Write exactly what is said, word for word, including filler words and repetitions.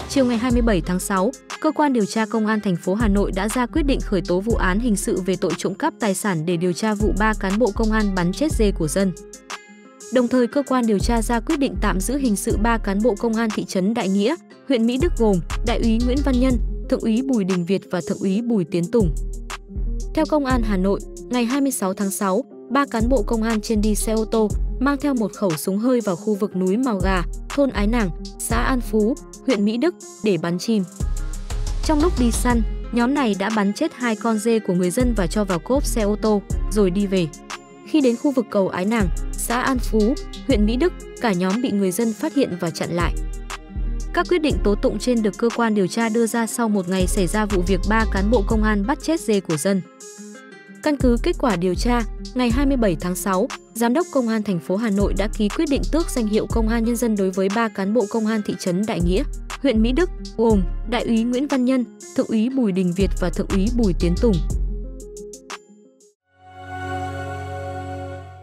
Chiều ngày hai mươi bảy tháng sáu, cơ quan điều tra Công an thành phố Hà Nội đã ra quyết định khởi tố vụ án hình sự về tội trộm cắp tài sản để điều tra vụ ba cán bộ công an bắn chết dê của dân. Đồng thời, cơ quan điều tra ra quyết định tạm giữ hình sự ba cán bộ công an thị trấn Đại Nghĩa, huyện Mỹ Đức gồm Đại úy Nguyễn Văn Nhân, Thượng úy Bùi Đình Việt và Thượng úy Bùi Tiến Tùng. Theo Công an Hà Nội, ngày hai mươi sáu tháng sáu, ba cán bộ công an trên đi xe ô tô mang theo một khẩu súng hơi vào khu vực núi Mào Gà, thôn Ái Nàng, xã An Phú, huyện Mỹ Đức để bắn chim. Trong lúc đi săn, nhóm này đã bắn chết hai con dê của người dân và cho vào cốp xe ô tô, rồi đi về. Khi đến khu vực cầu Ái Nàng, xã An Phú, huyện Mỹ Đức, cả nhóm bị người dân phát hiện và chặn lại. Các quyết định tố tụng trên được cơ quan điều tra đưa ra sau một ngày xảy ra vụ việc ba cán bộ công an bắt chết dê của dân. Căn cứ kết quả điều tra, ngày hai mươi bảy tháng sáu, Giám đốc Công an thành phố Hà Nội đã ký quyết định tước danh hiệu Công an Nhân dân đối với ba cán bộ công an thị trấn Đại Nghĩa, huyện Mỹ Đức gồm Đại úy Nguyễn Văn Nhân, Thượng úy Bùi Đình Việt và Thượng úy Bùi Tiến Tùng.